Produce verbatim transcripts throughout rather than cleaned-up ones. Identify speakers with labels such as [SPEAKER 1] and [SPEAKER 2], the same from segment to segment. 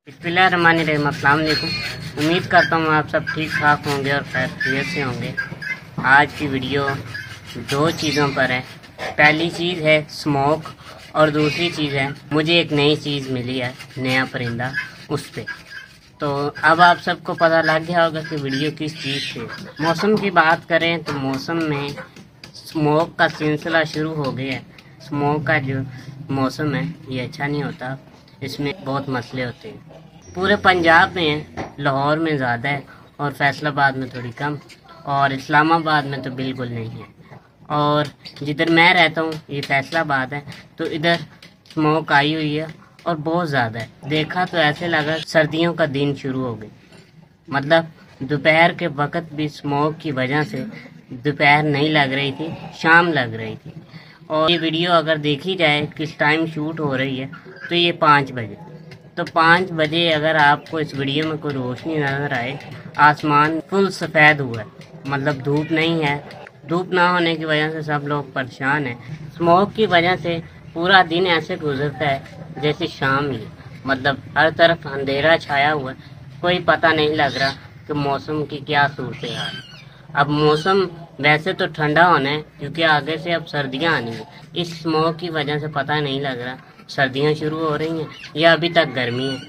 [SPEAKER 1] बिस्मिल्लाहिर्रहमानिर्रहीम। अस्सलाम वालेकुम। उम्मीद करता हूँ आप सब ठीक ठाक होंगे और खैरियत से होंगे। आज की वीडियो दो चीज़ों पर है। पहली चीज़ है स्मोक और दूसरी चीज़ है मुझे एक नई चीज़ मिली है, नया परिंदा, उस पर। तो अब आप सबको पता लग गया होगा कि वीडियो किस चीज़ से। मौसम की बात करें तो मौसम में स्मोक का सिलसिला शुरू हो गया है। स्मोक का जो मौसम है ये अच्छा नहीं होता, इसमें बहुत मसले होते हैं। पूरे पंजाब में, लाहौर में ज़्यादा है और फैसलाबाद में थोड़ी कम, और इस्लामाबाद में तो बिल्कुल नहीं है। और जिधर मैं रहता हूँ ये फैसलाबाद है, तो इधर स्मोक आई हुई है और बहुत ज़्यादा है। देखा तो ऐसे लगा सर्दियों का दिन शुरू हो गई। मतलब दोपहर के वक्त भी स्मोक की वजह से दोपहर नहीं लग रही थी, शाम लग रही थी। और ये वीडियो अगर देखी जाए किस टाइम शूट हो रही है तो ये पाँच बजे। तो पाँच बजे अगर आपको इस वीडियो में कोई रोशनी नज़र आए, आसमान फुल सफ़ेद हुआ है, मतलब धूप नहीं है। धूप ना होने की वजह से सब लोग परेशान हैं। स्मोक की वजह से पूरा दिन ऐसे गुजरता है जैसे शाम ही, मतलब हर तरफ अंधेरा छाया हुआ है, कोई पता नहीं लग रहा कि मौसम की क्या सूरत हाल। अब मौसम वैसे तो ठंडा होना है क्योंकि आगे से अब सर्दियां आनी है। इस स्मोक की वजह से पता नहीं लग रहा सर्दियां शुरू हो रही हैं या अभी तक गर्मी है।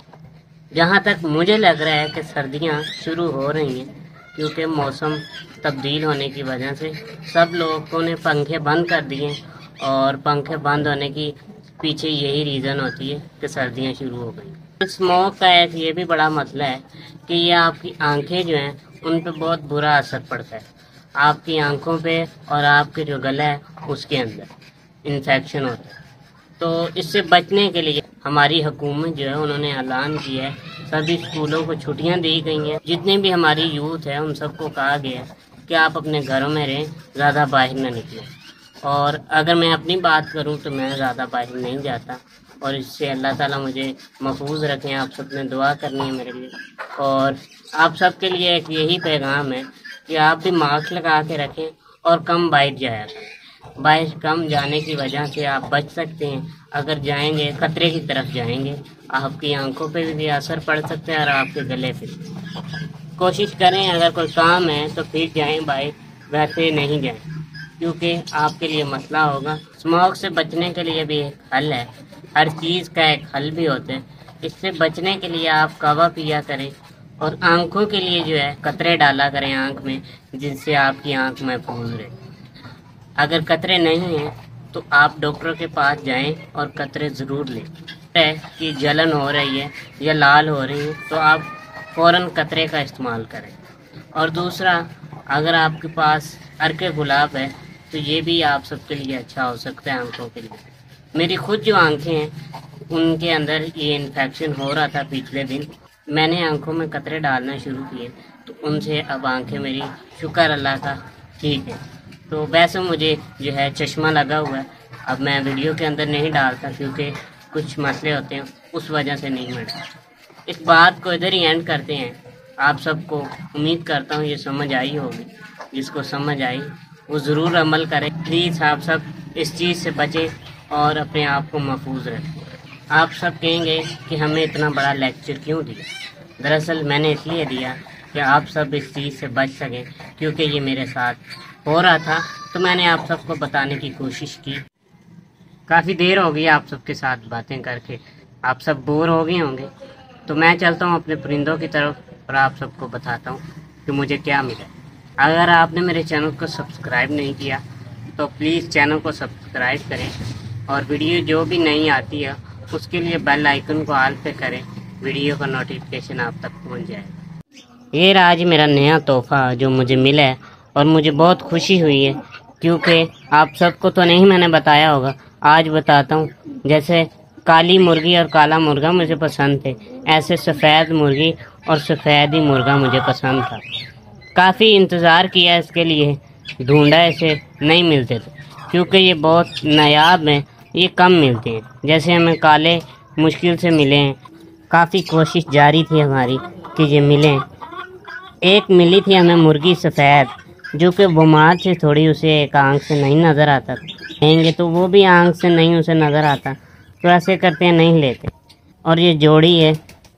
[SPEAKER 1] जहां तक मुझे लग रहा है कि सर्दियां शुरू हो रही हैं, क्योंकि मौसम तब्दील होने की वजह से सब लोगों ने पंखे बंद कर दिए, और पंखे बंद होने की पीछे यही रीज़न होती है कि सर्दियाँ शुरू हो गई। स्मोक का एक ये भी बड़ा मसला है कि ये आपकी आंखें जो हैं उन पर बहुत बुरा असर पड़ता है। आपकी आंखों पे और आपके जो गला है उसके अंदर इन्फेक्शन होता है। तो इससे बचने के लिए हमारी हुकूमत जो है उन्होंने ऐलान किया है, सभी स्कूलों को छुट्टियां दी गई हैं। जितने भी हमारी यूथ है उन सबको कहा गया है कि आप अपने घरों में रहें, ज़्यादा बाहर ना निकलें। और अगर मैं अपनी बात करूं तो मैं ज़्यादा बाहर नहीं जाता, और इससे अल्लाह ताला मुझे महफूज रखें। आप सब ने दुआ करनी है मेरे लिए, और आप सब के लिए एक यही पैगाम है कि आप भी मास्क लगा के रखें और कम बाहर जाया करें। बाहर कम जाने की वजह से आप बच सकते हैं। अगर जाएंगे खतरे की तरफ जाएंगे, आपकी आंखों पे भी असर पड़ सकता है और आपके गले पे। कोशिश करें अगर कोई काम है तो फिर जाएं बाहर, वैसे नहीं जाएं क्योंकि आपके लिए मसला होगा। स्मोक से बचने के लिए भी एक हल है, हर चीज़ का एक हल भी होता है। इससे बचने के लिए आप कहवा पिया करें, और आंखों के लिए जो है कतरे डाला करें आंख में, जिससे आपकी आंख महफूज रहे। अगर कतरे नहीं हैं तो आप डॉक्टर के पास जाएं और कतरे ज़रूर लें। है कि जलन हो रही है या लाल हो रही है तो आप फ़ौरन कतरे का इस्तेमाल करें। और दूसरा, अगर आपके पास अर्के गुलाब है तो ये भी आप सबके लिए अच्छा हो सकता है आंखों के लिए। मेरी खुद जो आंखें हैं उनके अंदर ये इन्फेक्शन हो रहा था पिछले दिन, मैंने आंखों में कतरे डालना शुरू किए तो उनसे अब आंखें मेरी शुक्र अल्लाह का ठीक है। तो वैसे मुझे जो है चश्मा लगा हुआ है, अब मैं वीडियो के अंदर नहीं डालता क्योंकि कुछ मसले होते हैं, उस वजह से नहीं मैं डालता। इस बात को इधर ही एंड करते हैं। आप सबको उम्मीद करता हूँ ये समझ आई होगी, जिसको समझ आई वो ज़रूर अमल करें। प्लीज़ आप सब इस चीज़ से बचें और अपने आप को महफूज रखें। आप सब कहेंगे कि हमें इतना बड़ा लेक्चर क्यों दिया। दरअसल मैंने इसलिए दिया कि आप सब इस चीज़ से बच सकें, क्योंकि ये मेरे साथ हो रहा था तो मैंने आप सबको बताने की कोशिश की। काफ़ी देर हो गई आप सबके साथ बातें करके, आप सब बोर हो गए होंगे, तो मैं चलता हूँ अपने परिंदों की तरफ और आप सबको बताता हूँ कि मुझे क्या मिला। अगर आपने मेरे चैनल को सब्सक्राइब नहीं किया तो प्लीज़ चैनल को सब्सक्राइब करें, और वीडियो जो भी नहीं आती है उसके लिए बेल आइकन को ऑल पे करें, वीडियो का नोटिफिकेशन आप तक पहुंच जाएगा। ये रहा आज मेरा नया तोहफ़ा जो मुझे मिला है, और मुझे बहुत खुशी हुई है क्योंकि आप सबको तो नहीं मैंने बताया होगा, आज बताता हूँ। जैसे काली मुर्गी और काला मुर्गा मुझे पसंद थे, ऐसे सफ़ेद मुर्गी और सफ़ेद ही मुर्गा मुझे पसंद था। काफ़ी इंतज़ार किया इसके लिए, ढूंढा, इसे नहीं मिलते थे क्योंकि ये बहुत नायाब हैं, ये कम मिलते हैं। जैसे हमें काले मुश्किल से मिले हैं, काफ़ी कोशिश जारी थी हमारी कि ये मिलें। एक मिली थी हमें मुर्गी सफ़ेद, जो कि बीमार से थोड़ी, उसे एक आंख से नहीं नज़र आता, लेंगे तो वो भी आंख से नहीं उसे नज़र आता, तो ऐसे करते हैं नहीं लेते। और ये जोड़ी है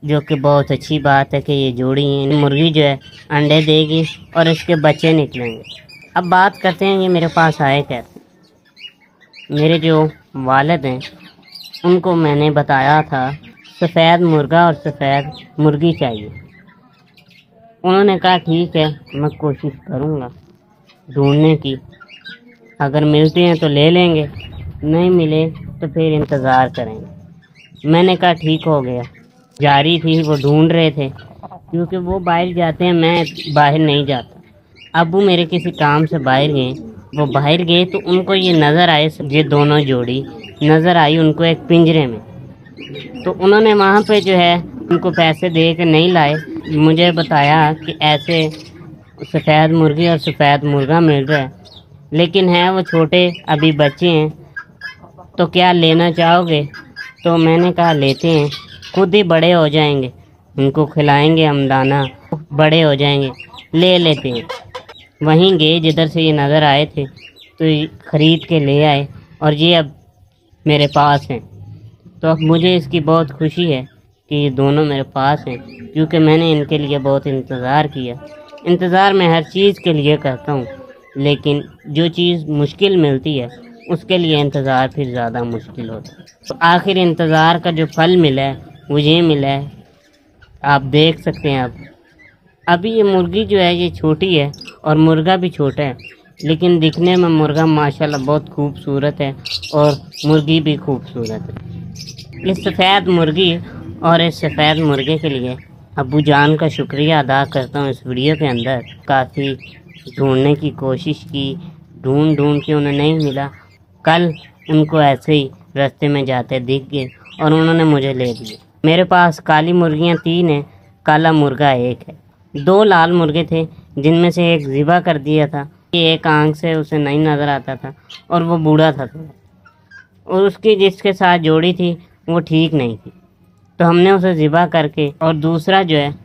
[SPEAKER 1] जो कि बहुत अच्छी बात है कि ये जोड़ी है। मुर्गी जो है अंडे देगी और इसके बच्चे निकलेंगे। अब बात करते हैं ये मेरे पास आए कैसे। मेरे जो वालिद हैं उनको मैंने बताया था सफ़ेद मुर्गा और सफ़ेद मुर्गी चाहिए। उन्होंने कहा ठीक है, मैं कोशिश करूँगा ढूंढने की, अगर मिलते हैं तो ले लेंगे, नहीं मिले तो फिर इंतज़ार करेंगे। मैंने कहा ठीक हो गया। जारी थी, वो ढूंढ रहे थे क्योंकि वो बाहर जाते हैं, मैं बाहर नहीं जाता। अबू मेरे किसी काम से बाहर गए, वो बाहर गए तो उनको ये नज़र आए, ये दोनों जोड़ी नज़र आई उनको एक पिंजरे में। तो उन्होंने वहाँ पे जो है उनको पैसे दे के नहीं लाए, मुझे बताया कि ऐसे सफ़ेद मुर्गी और सफ़ेद मुर्गा मिल रहा है, लेकिन हैं वो छोटे, अभी बच्चे हैं, तो क्या लेना चाहोगे? तो मैंने कहा लेते हैं, खुद ही बड़े हो जाएंगे, उनको खिलाएंगे हम दाना, बड़े हो जाएंगे, ले लेते हैं। वहीं गए जिधर से ये नज़र आए थे, तो ख़रीद के ले आए और ये अब मेरे पास हैं। तो अब मुझे इसकी बहुत खुशी है कि ये दोनों मेरे पास हैं, क्योंकि मैंने इनके लिए बहुत इंतज़ार किया। इंतज़ार मैं हर चीज़ के लिए करता हूँ, लेकिन जो चीज़ मुश्किल मिलती है उसके लिए इंतज़ार फिर ज़्यादा मुश्किल होता है। तो आखिर इंतज़ार का जो फल मिला है वो ये मिला है, आप देख सकते हैं। अब अभी ये मुर्गी जो है ये छोटी है और मुर्गा भी छोटा है, लेकिन दिखने में मुर्गा माशाल्लाह बहुत खूबसूरत है और मुर्गी भी खूबसूरत है। इस सफ़ेद मुर्गी और इस सफ़ेद मुर्गे के लिए अब्बू जान का शुक्रिया अदा करता हूँ। इस वीडियो के अंदर काफ़ी ढूंढने की कोशिश की, ढूंढ ढूंढ के उन्हें नहीं मिला। कल उनको ऐसे ही रास्ते में जाते दिख गए और उन्होंने मुझे ले लिए। मेरे पास काली मुर्गियाँ तीन हैं, काला मुर्गा एक है। दो लाल मुर्गे थे जिनमें से एक ज़िबा कर दिया था, एक आंख से उसे नहीं नज़र आता था और वो बूढ़ा था थोड़ा, और उसकी जिसके साथ जोड़ी थी वो ठीक नहीं थी, तो हमने उसे ज़िबा करके, और दूसरा जो है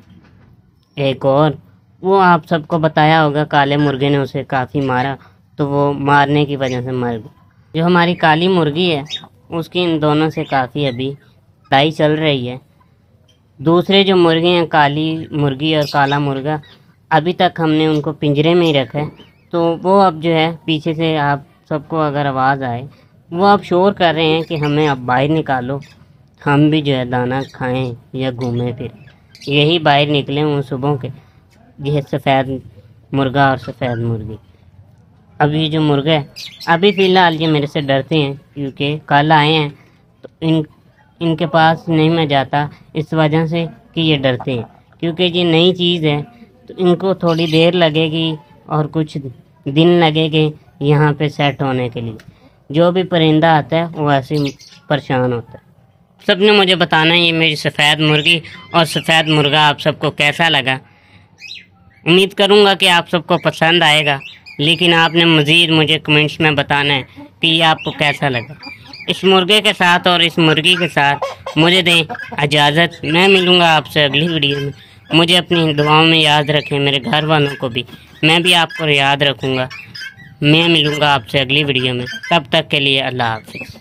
[SPEAKER 1] एक और, वो आप सबको बताया होगा, काले मुर्गे ने उसे काफ़ी मारा तो वो मारने की वजह से मर गया। जो हमारी काली मुर्गी है उसकी इन दोनों से काफ़ी अभी लड़ाई चल रही है। दूसरे जो मुर्गे हैं, काली मुर्गी और काला मुर्गा, अभी तक हमने उनको पिंजरे में ही रखा है, तो वो अब जो है पीछे से आप सबको अगर आवाज़ आए, वो अब शोर कर रहे हैं कि हमें अब बाहर निकालो, हम भी जो है दाना खाएं या घूमें फिर। यही बाहर निकले हुए सुबह के, यह सफ़ेद मुर्गा और सफ़ेद मुर्गी। अभी जो मुर्गा है अभी फ़िलहाल ये मेरे से डरते हैं, क्योंकि कल आए हैं तो इन इनके पास नहीं मैं जाता, इस वजह से कि ये डरते हैं, क्योंकि ये नई चीज़ है तो इनको थोड़ी देर लगेगी और कुछ दिन लगेंगे यहाँ पे सेट होने के लिए। जो भी परिंदा आता है वो ऐसे ही परेशान होता है। सबने मुझे बताना है ये मेरी सफ़ेद मुर्गी और सफ़ेद मुर्गा आप सबको कैसा लगा। उम्मीद करूँगा कि आप सबको पसंद आएगा, लेकिन आपने मज़ीद मुझे कमेंट्स में बताना है कि ये आपको कैसा लगा। इस मुर्गे के साथ और इस मुर्गी के साथ मुझे दें इजाज़त। मैं मिलूँगा आपसे अगली वीडियो में। मुझे अपनी दुआओं में याद रखें, मेरे घर वालों को भी, मैं भी आपको याद रखूँगा। मैं मिलूँगा आपसे अगली वीडियो में, तब तक के लिए अल्लाह हाफ़िज़।